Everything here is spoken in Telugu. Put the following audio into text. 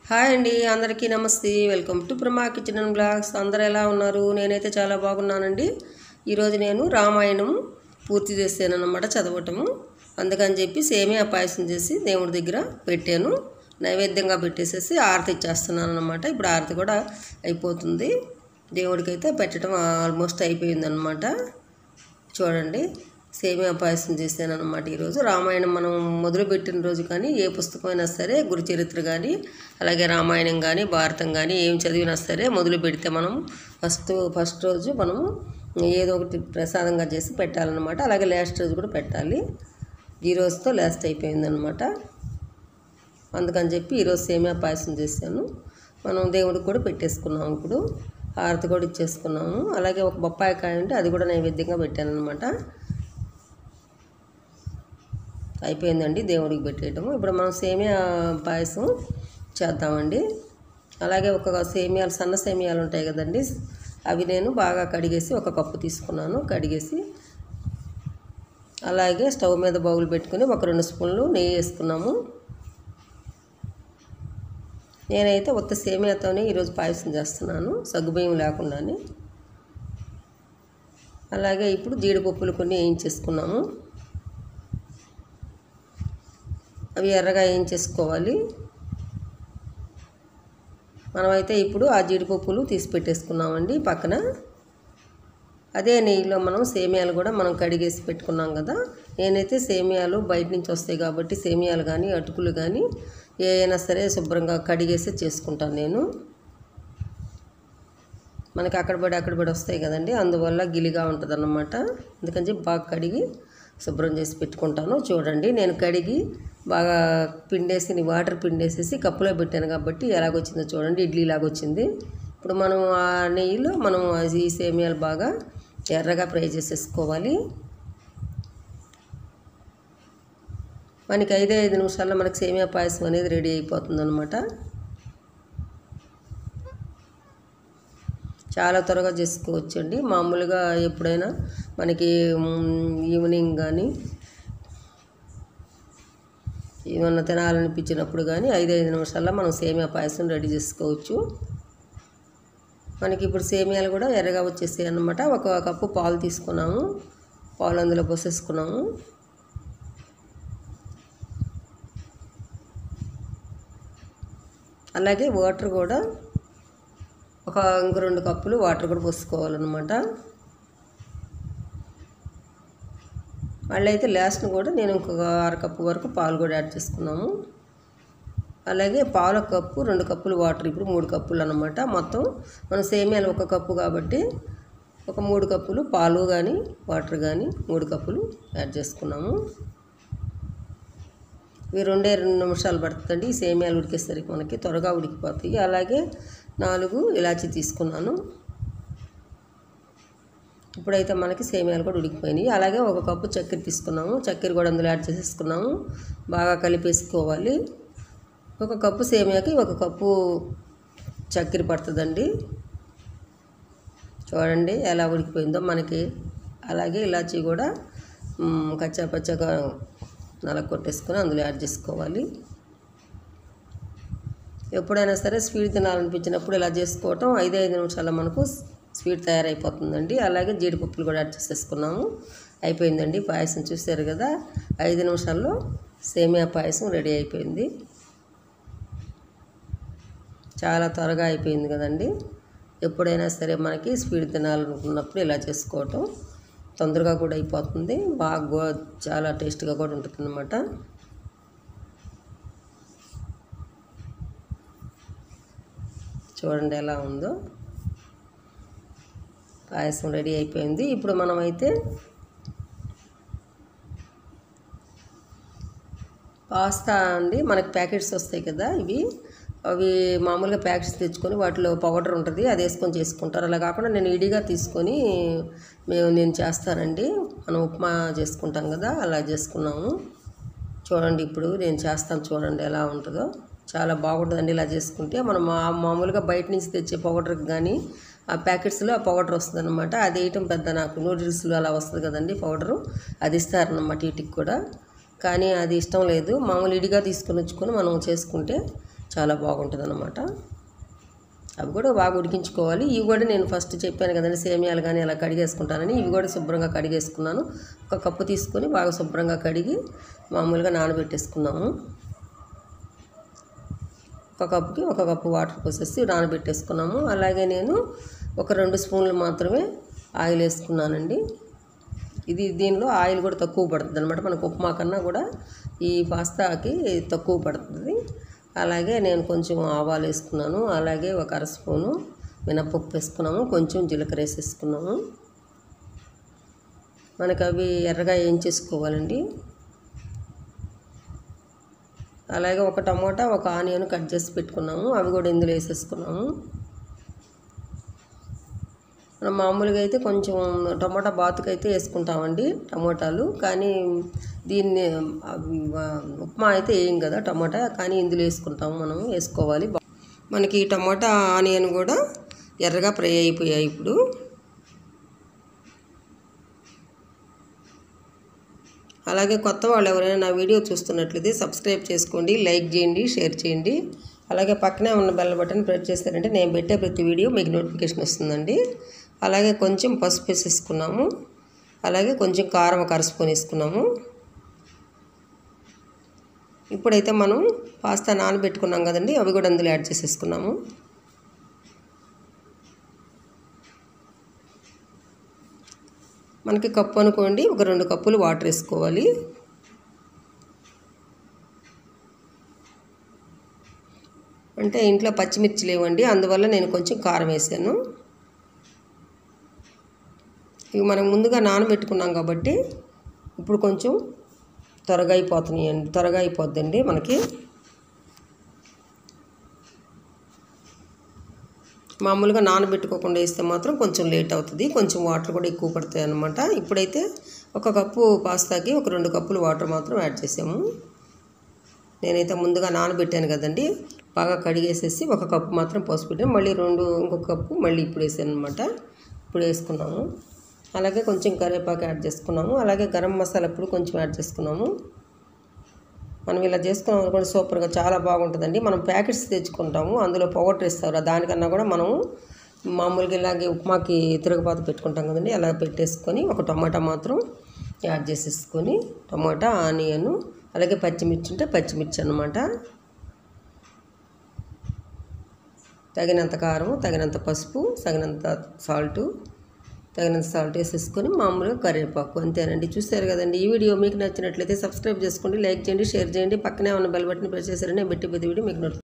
హాయ్ అండి, అందరికీ నమస్తే. Welcome to Prama kitchen and vlogs. అందరూ ఎలా ఉన్నారు? నేనైతే చాలా బాగున్నానండి. ఈరోజు నేను రామాయణం పూర్తి చేశానన్నమాట చదవటము. అందుకని చెప్పి సేమియా పాయసం చేసి దేవుడి దగ్గర పెట్టాను. నైవేద్యంగా పెట్టేసేసి ఆరతి ఇచ్చేస్తున్నాను అన్నమాట. ఇప్పుడు ఆరతి కూడా అయిపోతుంది. దేవుడికి అయితే పెట్టడం ఆల్మోస్ట్ అయిపోయిందన్నమాట. చూడండి, సేమియా పాయసం చేశాను అన్నమాట. ఈరోజు రామాయణం మనం మొదలుపెట్టిన రోజు కానీ ఏ పుస్తకం అయినా సరే, గురు చరిత్ర కానీ అలాగే రామాయణం కానీ భారతం కానీ ఏం చదివినా సరే మొదలు పెడితే మనం ఫస్ట్ రోజు మనము ఏదో ఒకటి ప్రసాదంగా చేసి పెట్టాలన్నమాట. అలాగే లాస్ట్ రోజు కూడా పెట్టాలి. ఈ రోజుతో లాస్ట్ అయిపోయిందనమాట. అందుకని చెప్పి ఈరోజు సేమియా పాయసం చేశాను. మనం దేవుడికి కూడా పెట్టేసుకున్నాము. ఇప్పుడు హారతి కూడా ఇచ్చేసుకున్నాము. అలాగే ఒక బొప్పాయి కాయ ఉంటే అది కూడా నైవేద్యంగా పెట్టాను అనమాట. అయిపోయిందండి దేవుడికి పెట్టేయటము. ఇప్పుడు మనం సేమియా పాయసం చేద్దామండి. అలాగే ఒక సేమియాలు, సన్న సేమియాలు ఉంటాయి కదండి, అవి నేను బాగా కడిగేసి ఒక కప్పు తీసుకున్నాను. కడిగేసి అలాగే స్టవ్ మీద బౌల్ పెట్టుకుని ఒక 2 స్పూన్లు నెయ్యి వేసుకున్నాము. నేనైతే ఉత్త సేమియాతోనే ఈరోజు పాయసం చేస్తున్నాను, సగ్గుబియ్యం లేకుండానే. అలాగే ఇప్పుడు జీడిపప్పులు కొన్ని వేయించేసుకున్నాము. అవి ఎర్రగా వేయించేసుకోవాలి. మనమైతే ఇప్పుడు ఆ జీడిపప్పులు తీసి పెట్టేసుకున్నామండి పక్కన. అదే నెయ్యిలో మనం సేమియాలు కూడా మనం కడిగేసి పెట్టుకున్నాం కదా. నేనైతే సేమియాలు బయట నుంచి వస్తాయి కాబట్టి సేమియాలు కానీ అటుకులు కానీ ఏవైనా సరే శుభ్రంగా కడిగేసి చేసుకుంటాను నేను. మనకి అక్కడ పడి వస్తాయి కదండి, అందువల్ల గిలిగా ఉంటుంది అన్నమాట. అందుకని చెప్పి బాగా కడిగి శుభ్రం చేసి పెట్టుకుంటాను. చూడండి, నేను కడిగి బాగా పిండేసి వాటర్ పిండేసేసి కప్పులో పెట్టాను కాబట్టి ఎలాగొచ్చిందో చూడండి, ఇడ్లీ లాగొచ్చింది. ఇప్పుడు మనం ఆ నెయ్యిలో మనం ఈ సేమియాలు బాగా ఎర్రగా ఫ్రై చేసేసుకోవాలి. మనకి 5 నిమిషాల్లో మనకి సేమియా పాయసం అనేది రెడీ అయిపోతుంది అనమాట. చాలా త్వరగా చేసుకోవచ్చండి. మామూలుగా ఎప్పుడైనా మనకి ఈవినింగ్ కానీ ఏమన్నా తినాలనిపించినప్పుడు కానీ 5 నిమిషాల్లో మనం సేమియా పాయసం రెడీ చేసుకోవచ్చు. మనకి ఇప్పుడు సేమియాలు కూడా ఎర్రగా వచ్చేసాయి అన్నమాట. ఒక కప్పు పాలు తీసుకున్నాము. పాలు అందులో పోసేసుకున్నాము. అలాగే వాటర్ కూడా ఇంక 2 కప్పులు వాటర్ కూడా పోసుకోవాలన్నమాట. మళ్ళీ అయితే లాస్ట్ను కూడా నేను ఇంకొక 1/2 కప్పు వరకు పాలు కూడా యాడ్ చేసుకున్నాము. అలాగే పాలు 1 కప్పు, 2 కప్పులు వాటర్, ఇప్పుడు 3 కప్పులు అన్నమాట. మొత్తం మన సేమియాలు 1 కప్పు కాబట్టి ఒక 3 కప్పులు పాలు కానీ వాటర్ కానీ 3 కప్పులు యాడ్ చేసుకున్నాము. ఇవి 2 నిమిషాలు పడుతుందండి. ఈ సేమియాలు ఉడికేసరికి మనకి త్వరగా ఉడికిపోతాయి. అలాగే 4 ఇలాచీ తీసుకున్నాను. ఇప్పుడైతే మనకి సేమియాలు కూడా ఉడికిపోయినాయి. అలాగే 1 కప్పు చక్కెర తీసుకున్నాము. చక్కెర కూడా అందులో యాడ్ చేసేసుకున్నాము. బాగా కలిపేసుకోవాలి. 1 కప్పు సేమియాకి 1 కప్పు చక్కెర పడుతుందండి. చూడండి ఎలా ఉడికిపోయిందో మనకి. అలాగే ఇలాచీ కూడా కచ్చా పచ్చగా నలగొట్టేసుకొని అందులో యాడ్ చేసుకోవాలి. ఎప్పుడైనా సరే స్వీట్ తినాలనిపించినప్పుడు ఇలా చేసుకోవటం 5 నిమిషాల్లో మనకు స్వీట్ తయారైపోతుందండి. అలాగే జీడిపప్పులు కూడా యాడ్ చేసేసుకున్నాము. అయిపోయిందండి పాయసం. చూసారు కదా, 5 నిమిషాల్లో సేమియా పాయసం రెడీ అయిపోయింది. చాలా త్వరగా అయిపోయింది కదండి. ఎప్పుడైనా సరే మనకి స్వీట్ తినాలనుకున్నప్పుడు ఇలా చేసుకోవటం తొందరగా కూడా అయిపోతుంది. బాగా చాలా టేస్ట్గా కూడా ఉంటుంది అన్నమాట. చూడండి ఎలా ఉందో. పాయసం రెడీ అయిపోయింది. ఇప్పుడు మనమైతే పాస్తా అండి, మనకి ప్యాకెట్స్ వస్తాయి కదా, అవి మామూలుగా ప్యాకెట్స్ తెచ్చుకొని వాటిలో పౌడర్ ఉంటుంది, అది వేసుకొని చేసుకుంటారు. అలా కాకుండా నేను ఇడిగా తీసుకొని నేను చేస్తానండి. మనం ఉప్మా చేసుకుంటాం కదా, అలా చేసుకున్నాము. చూడండి, ఇప్పుడు నేను చేస్తాను. చూడండి ఎలా ఉంటుందో. చాలా బాగుంటుందండి ఇలా చేసుకుంటే. మనం మామూలుగా బయట నుంచి తెచ్చే పౌడర్కి కానీ ఆ ప్యాకెట్స్లో ఆ పౌడర్ వస్తుంది అనమాట. అది వేయటం పెద్ద నాకు నూడిల్స్లో అలా వస్తుంది కదండి పౌడరు, అది ఇస్తారన్నమాట వీటికి కూడా. కానీ అది ఇష్టం లేదు. మామూలు ఇడిగా తీసుకొని వచ్చుకొని మనం చేసుకుంటే చాలా బాగుంటుందన్నమాట. అవి కూడా బాగా ఉడికించుకోవాలి. ఇవి కూడా నేను ఫస్ట్ చెప్పాను కదండి సేమియాలు కానీ అలా కడిగేసుకుంటానని. ఇవి కూడా శుభ్రంగా కడిగేసుకున్నాను. ఒక కప్పు తీసుకొని బాగా శుభ్రంగా కడిగి మామూలుగా నానబెట్టేసుకున్నాము. ఒక కప్పుకి ఒక కప్పు వాటర్ పోసేసి నానబెట్టేసుకున్నాము. అలాగే నేను ఒక 2 స్పూన్లు మాత్రమే ఆయిల్ వేసుకున్నానండి. దీనిలో ఆయిల్ కూడా తక్కువ పడుతుంది అనమాట. మనకు ఉప్మా కన్నా కూడా ఈ పాస్తాకి తక్కువ పడుతుంది. అలాగే నేను కొంచెం ఆవాలు వేసుకున్నాను. అలాగే ఒక 1/2 స్పూను మినపప్పు వేసుకున్నాము. కొంచెం జీలకర్ర వేసేసుకున్నాము. మనకు అవి ఎర్రగా వేయించేసుకోవాలండి. అలాగే ఒక టమోటా, ఒక ఆనియన్ కట్ చేసి పెట్టుకున్నాము. అవి కూడా ఇందులో వేసేసుకున్నాము. మనం మామూలుగా అయితే కొంచెం టమోటా బాతుకు అయితే వేసుకుంటామండి టమోటాలు. కానీ దీన్ని ఉప్మా అయితే వేయం కదా టమోటా, కానీ ఇందులో వేసుకుంటాము. మనం వేసుకోవాలి. మనకి టమోటా ఆనియన్ కూడా ఎర్రగా ఫ్రై అయిపోయాయి. ఇప్పుడు అలాగే కొత్త వాళ్ళు ఎవరైనా నా వీడియో చూస్తున్నట్లయితే సబ్స్క్రైబ్ చేసుకోండి, లైక్ చేయండి, షేర్ చేయండి. అలాగే పక్కనే ఉన్న బెల్ బటన్ ప్రెస్ చేస్తారంటే నేను పెట్టే ప్రతి వీడియో మీకు నోటిఫికేషన్ వస్తుందండి. అలాగే కొంచెం పసుపు వేసేసుకున్నాము. అలాగే కొంచెం కారం ఒక 1/2 స్పూన్ వేసుకున్నాము. ఇప్పుడైతే మనం పాస్తా నానబెట్టుకున్నాం కదండి, అవి కూడా అందులో యాడ్ చేసేసుకున్నాము. మనకి కప్పు అనుకోండి, ఒక 2 కప్పులు వాటర్ వేసుకోవాలి. అంటే ఇంట్లో పచ్చిమిర్చి లేవండి, అందువల్ల నేను కొంచెం కారం వేసాను. ఇవి మనం ముందుగా నానబెట్టుకున్నాం కాబట్టి ఇప్పుడు కొంచెం త్వరగా అయిపోద్దండి మనకి. మామూలుగా నానబెట్టుకోకుండా వేస్తే మాత్రం కొంచెం లేట్ అవుతుంది. కొంచెం వాటర్ కూడా ఎక్కువ పడతాయి అన్నమాట. ఇప్పుడైతే ఒక కప్పు పాస్తాకి ఒక 2 కప్పులు వాటర్ మాత్రం యాడ్ చేసాము. నేనైతే ముందుగా నానబెట్టాను కదండి, బాగా కడిగేసేసి ఒక కప్పు మాత్రం పసుపు పెట్టాను. మళ్ళీ ఇంకొక కప్పు మళ్ళీ ఇప్పుడు వేసాను అనమాట. ఇప్పుడు వేసుకున్నాము. అలాగే కొంచెం కరివేపాకు యాడ్ చేసుకున్నాము. అలాగే గరం మసాలా ఇప్పుడు కొంచెం యాడ్ చేసుకున్నాము. మనం ఇలా చేసుకున్నాం అనుకోండి సూపర్గా చాలా బాగుంటుందండి. మనం ప్యాకెట్స్ తెచ్చుకుంటాము, అందులో పౌడర్ ఇస్తారు. దానికన్నా కూడా మనము మామూలుగా ఇలాగే ఉప్మాకి తిరగబాతు పెట్టుకుంటాం కదండి, అలా పెట్టేసుకొని ఒక టమాటా మాత్రం యాడ్ చేసేసుకొని, టమాటా, ఆనియన్, అలాగే పచ్చిమిర్చి ఉంటే పచ్చిమిర్చి అన్నమాట. తగినంత కారం, తగినంత పసుపు, తగినంత సాల్ట్ వేసేసుకొని మామూలుగా కరివేపాకు, అంతేనండి. చూస్తారు కదండి. ఈ వీడియో మీకు నచ్చినట్లయితే సబ్స్క్రైబ్ చేసుకోండి, లైక్ చేయండి, షేర్ చేయండి. పక్కనే ఉన్న బెల్ బటన్ ప్రెస్ చేశారని నేను పెట్టి ప్రతి వీడియో మీకు